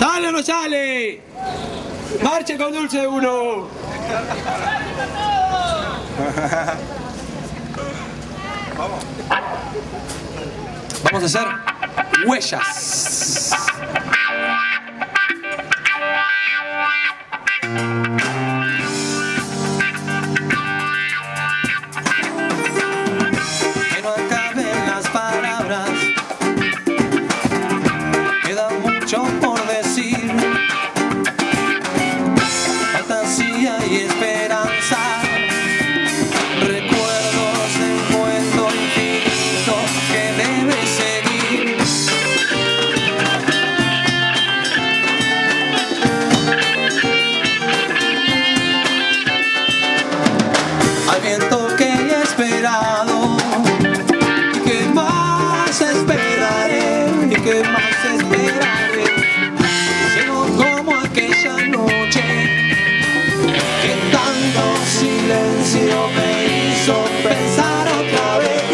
¿Sale o no sale? Marche con Dulce 1. Vamos a hacer huellas. Que no acaben las palabras, queda mucho por decir. Fantasía y esperanza, recuerdos de un cuento infinito que debe seguir. Al viento que he esperado, y que más esperaré, y que más esperaré, lleno como aquella noche que tanto silencio me hizo pensar otra vez.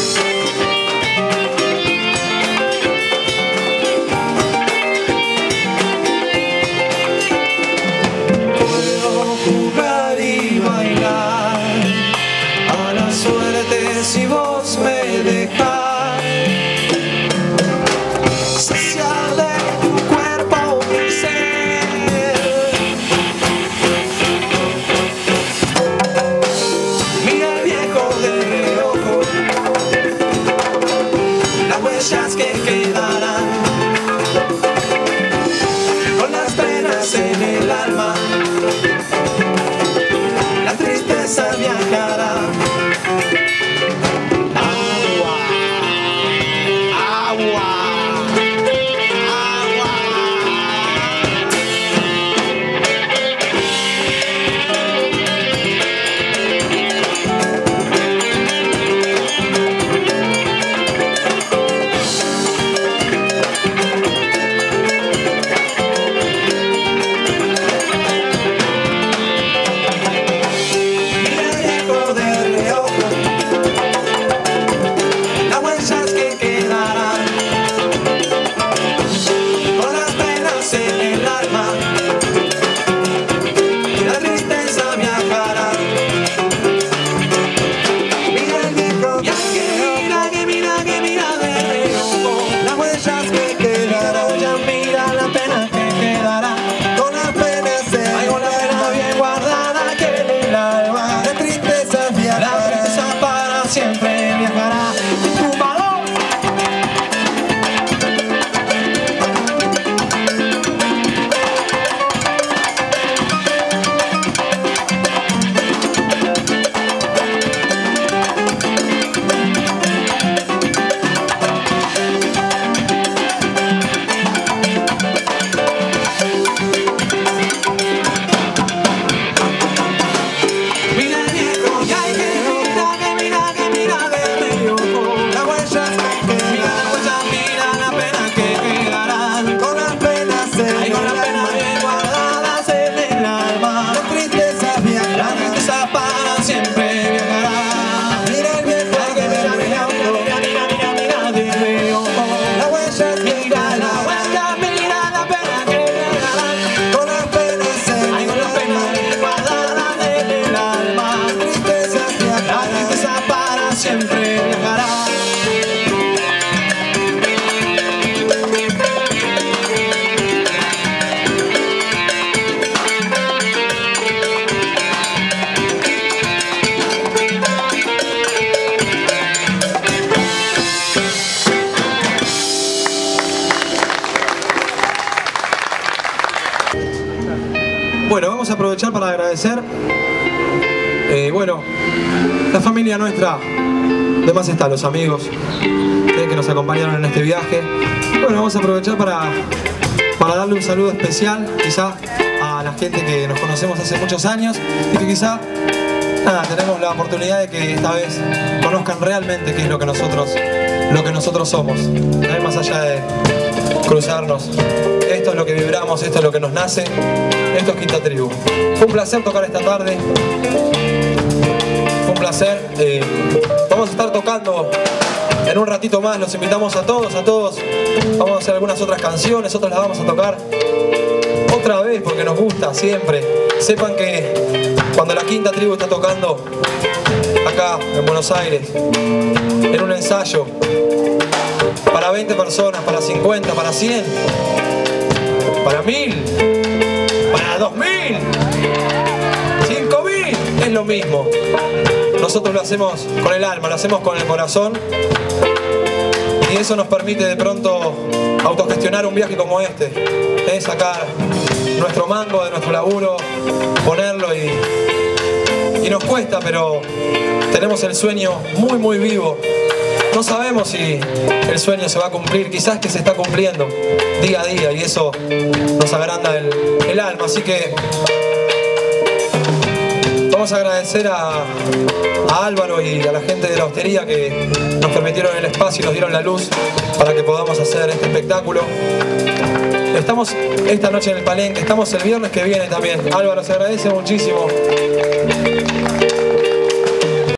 Puedo jugar y bailar a la suerte si vos me dejás, saciar de tu cuerpo mi ser. Mira el viejo de reojo, las huellas que quedarán, con las penas en el alma, la tristeza viajará. Agua, agua, agua. Mira el viejo de reojo, las huellas que quedarán, con las penas en el alma, la tristeza viajará. Mira el viejo de reojo, que mira de reojo, las huellas que quedarán, ya mira la pena que quedará, con las penas en el alma bien guardada que en el alma, la tristeza viajará, la tristeza para siempre viajará. ¡Tumbador! Mira el viejo, que mira de reojo, las huellas que quedarán, mira la pena que quedarán, con las penas bien guardadas en el alma, la tristeza viajará, la tristeza para siempre viajará. Mira el viejo, que mira de reojo, las huellas que quedarán, mira la pena que quedarán, con las penas bien guardadas en el alma, la tristeza para siempre viajará. Bueno, vamos a aprovechar para agradecer, la familia nuestra, además están los amigos que nos acompañaron en este viaje. Bueno, vamos a aprovechar para darle un saludo especial quizá a la gente que nos conocemos hace muchos años y que quizá tenemos la oportunidad de que esta vez conozcan realmente qué es lo que nosotros somos, más allá de cruzarnos. Esto es lo que vibramos, esto es lo que nos nace, esto es Quinta Tribu. Fue un placer tocar esta tarde, fue un placer. Vamos a estar tocando En un ratito más los invitamos a todos. Vamos a hacer algunas otras canciones, otras las vamos a tocar otra vez porque nos gusta siempre. Sepan que cuando la Quinta Tribu está tocando acá en Buenos Aires, en un ensayo, para 20 personas, para 50, para 100, para 1000, para 2000, 5000, es lo mismo. Nosotros lo hacemos con el alma, lo hacemos con el corazón y eso nos permite de pronto autogestionar un viaje como este. Es sacar nuestro mango de nuestro laburo, ponerlo y nos cuesta, pero tenemos el sueño muy muy vivo. No sabemos si el sueño se va a cumplir, quizás que se está cumpliendo día a día y eso nos agranda el alma. Así que vamos a agradecer a Álvaro y a la gente de la hostería que nos permitieron el espacio y nos dieron la luz para que podamos hacer este espectáculo. Estamos esta noche en el Palenque, estamos el viernes que viene también. Álvaro, se agradece muchísimo